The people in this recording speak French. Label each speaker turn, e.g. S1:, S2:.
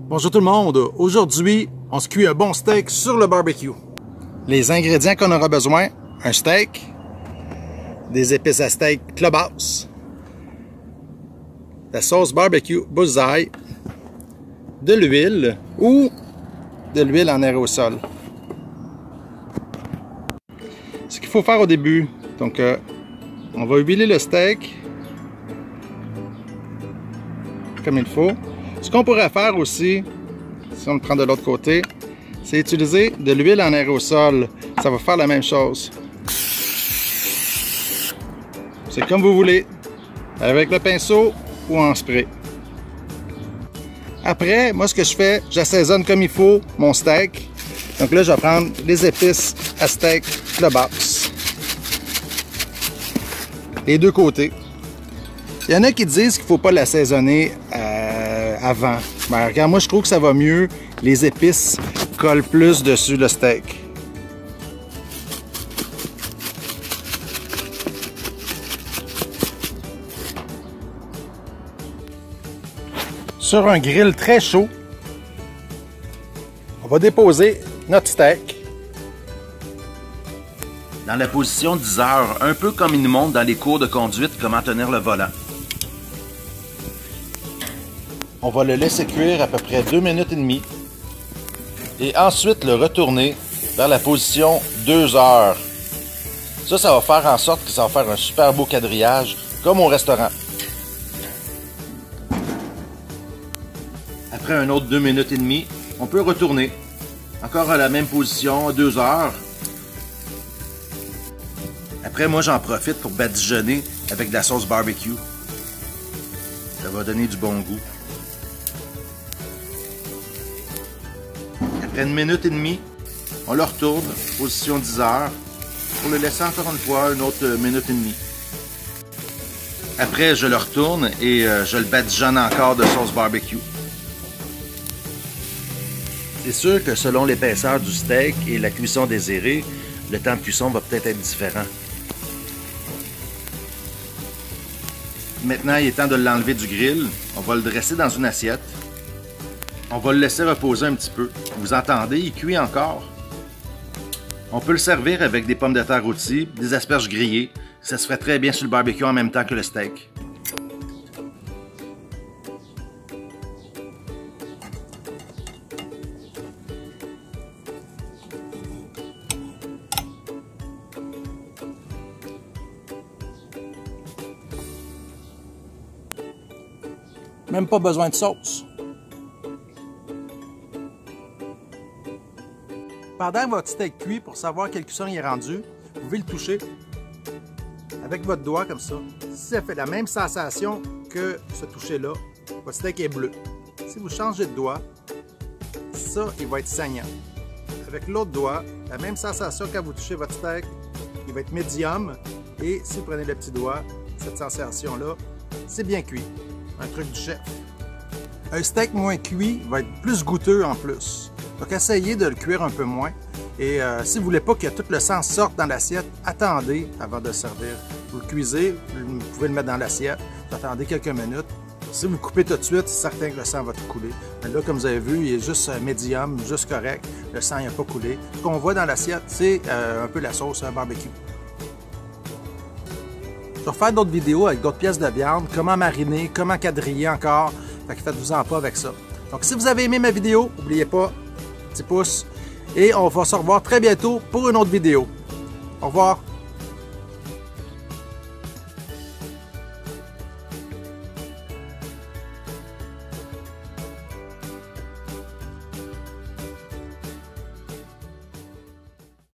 S1: Bonjour tout le monde, aujourd'hui on se cuit un bon steak sur le barbecue. Les ingrédients qu'on aura besoin, un steak, des épices à steak Clubhouse, la sauce barbecue Bullseye, de l'huile ou de l'huile en aérosol. Ce qu'il faut faire au début, donc on va huiler le steak comme il faut. Ce qu'on pourrait faire aussi, si on le prend de l'autre côté, c'est utiliser de l'huile en aérosol. Ça va faire la même chose. C'est comme vous voulez, avec le pinceau ou en spray. Après, moi ce que je fais, j'assaisonne comme il faut mon steak. Donc là, je vais prendre les épices à steak Clubhouse. Les deux côtés. Il y en a qui disent qu'il ne faut pas l'assaisonner avant. Ben, regarde, moi je trouve que ça va mieux. Les épices collent plus dessus le steak. Sur un grill très chaud, on va déposer notre steak.
S2: Dans la position 10 heures, un peu comme il nous montre dans les cours de conduite comment tenir le volant.
S1: On va le laisser cuire à peu près 2 minutes et demie. Et ensuite le retourner vers la position 2 heures. Ça va faire en sorte que ça va faire un super beau quadrillage, comme au restaurant.
S2: Après un autre 2 minutes et demie, on peut retourner. Encore à la même position, 2 heures. Après, moi, j'en profite pour badigeonner avec de la sauce barbecue. Ça va donner du bon goût. Après 1 minute et demie, on le retourne, position 10 heures, pour le laisser encore une fois une autre minute et demie. Après, je le retourne et je le badigeonne encore de sauce barbecue. C'est sûr que selon l'épaisseur du steak et la cuisson désirée, le temps de cuisson va peut-être être différent. Maintenant, il est temps de l'enlever du grill. On va le dresser dans une assiette. On va le laisser reposer un petit peu. Vous entendez, il cuit encore. On peut le servir avec des pommes de terre rôties, des asperges grillées. Ça se ferait très bien sur le barbecue en même temps que le steak.
S1: Même pas besoin de sauce. Pendant que votre steak cuit, pour savoir quelle cuisson il est rendu, vous pouvez le toucher avec votre doigt comme ça. Si ça fait la même sensation que ce toucher-là, votre steak est bleu. Si vous changez de doigt, ça, il va être saignant. Avec l'autre doigt, la même sensation quand vous touchez votre steak, il va être médium. Et si vous prenez le petit doigt, cette sensation-là, c'est bien cuit. Un truc du chef. Un steak moins cuit va être plus goûteux en plus. Donc essayez de le cuire un peu moins. Et si vous ne voulez pas que tout le sang sorte dans l'assiette, attendez avant de le servir. Vous le cuisez, vous pouvez le mettre dans l'assiette, vous attendez quelques minutes. Si vous le coupez tout de suite, c'est certain que le sang va tout couler. Mais là, comme vous avez vu, il est juste médium, juste correct. Le sang n'a pas coulé. Ce qu'on voit dans l'assiette, c'est un peu la sauce barbecue. Je vais faire d'autres vidéos avec d'autres pièces de viande, comment mariner, comment quadriller encore. Fait que faites-vous-en pas avec ça. Donc si vous avez aimé ma vidéo, n'oubliez pas, petit pouce. Et on va se revoir très bientôt pour une autre vidéo. Au revoir.